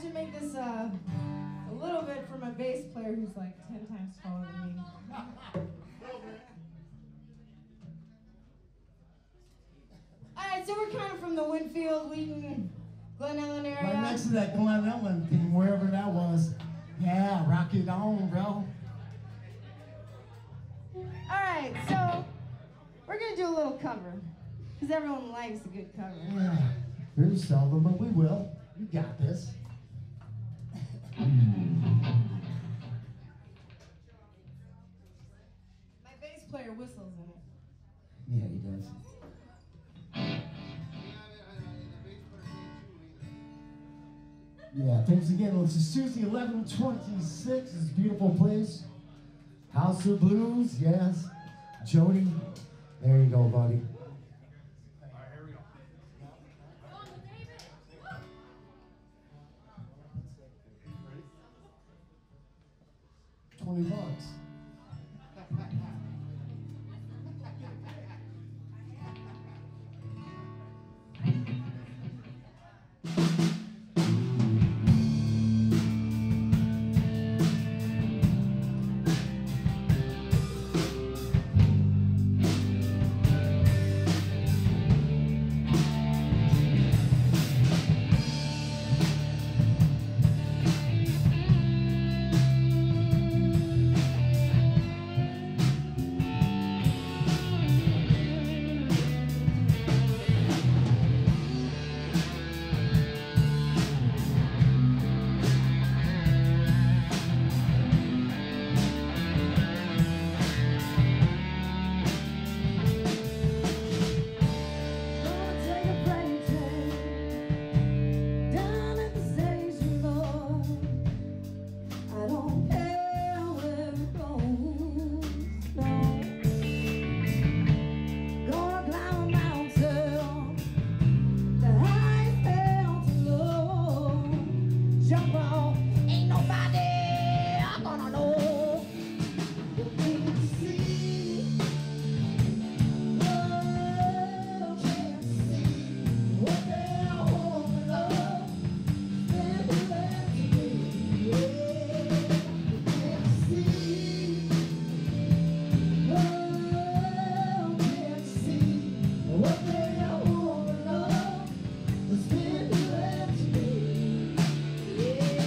to make this a little bit for my bass player who's like 10 times taller than me. Alright, so we're kind of from the Winfield, Wheaton, Glen Ellen area. Right next to that Glen Ellen thing, wherever that was. Yeah, rock it on, bro. Alright, so we're going to do a little cover. Because everyone likes a good cover. Yeah, very seldom, but we will. You got this. My bass player whistles in it. Yeah, he does. Yeah, thanks again. This is Tuesday, 11/26. This is a beautiful place. House of Blues, yes. Jody, there you go, buddy. $20. Yeah.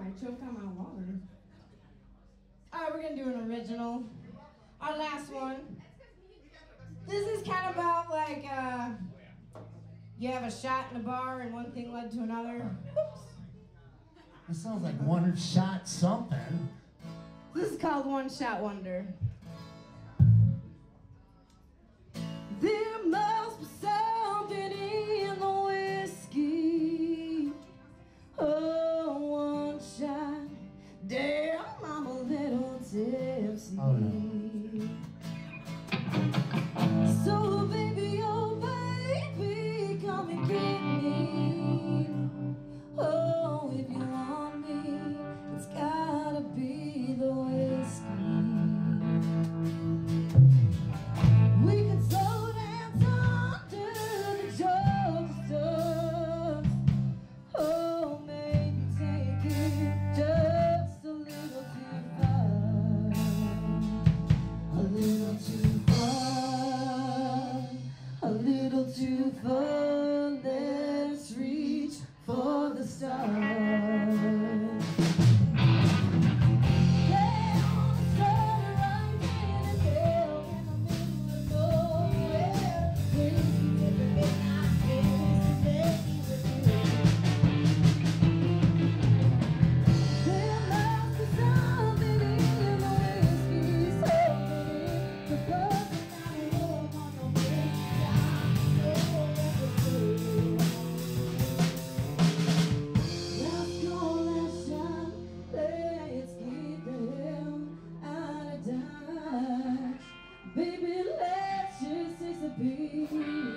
I choked on my water. Alright, we're gonna do an original. Our last one. This is kind of about like, you have a shot in a bar and one thing led to another. Oops. It sounds like one shot something. This is called One Shot Wonder. There must be something in the whiskey. Oh, one shot. Damn, I'm a little tipsy. Oh, no. So baby, oh baby, come and get me. Oh, if you want me, it's gotta be the whiskey. We could slow dance under the Georgia stuff. Oh, maybe take it just a little too far. A little too far. A little too far. Let's reach for the stars. Baby, let's just taste a piece.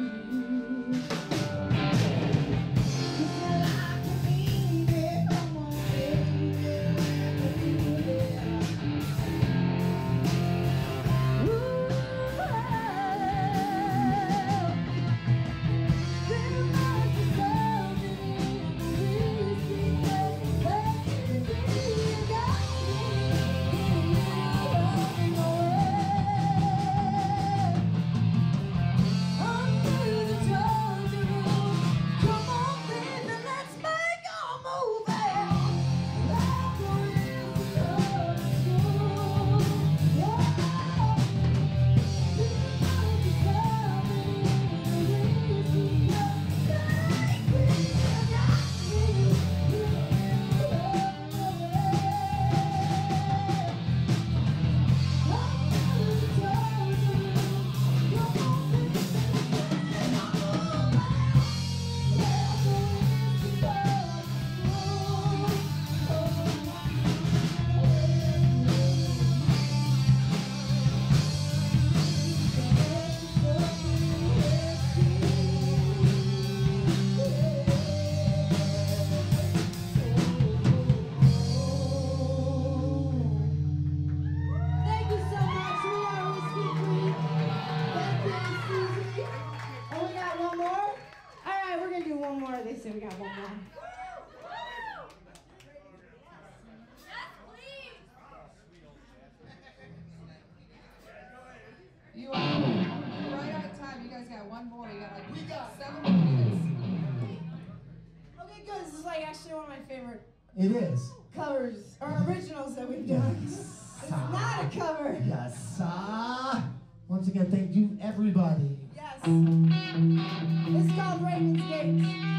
They said we got one more. You are right on time. You guys got one more. You got like 7 more minutes. Okay, good. This is like actually one of my favorite It is. covers or originals that we've done. It's not a cover. Yes. Once again, thank you, everybody. Yes. It's called Raven's Gate.